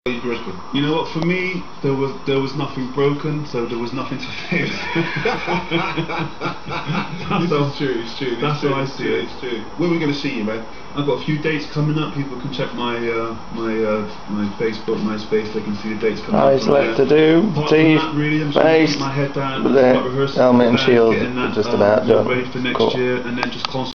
You know what? For me, there was nothing broken, so there was nothing to fix. It's true. That's how I see it. It's true. When are we going to see you, man? I've got a few dates coming up. People can check my my Facebook, MySpace. They can see the dates coming up. Eyes left to do, teeth, face, my head down, the helmet and shield getting that, just about done. ready for next year, and then just concentrate